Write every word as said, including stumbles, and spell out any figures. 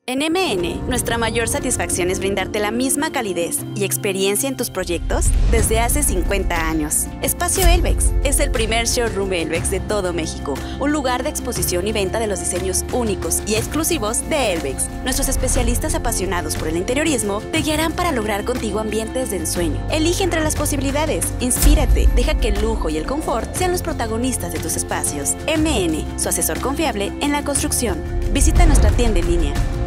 En M N, nuestra mayor satisfacción es brindarte la misma calidez y experiencia en tus proyectos desde hace cincuenta años. Espacio Elvex es el primer showroom Elvex de todo México, un lugar de exposición y venta de los diseños únicos y exclusivos de Elvex. Nuestros especialistas apasionados por el interiorismo te guiarán para lograr contigo ambientes de ensueño. Elige entre las posibilidades, inspírate, deja que el lujo y el confort sean los protagonistas de tus espacios. M N, su asesor confiable en la construcción. Visita nuestra tienda en línea.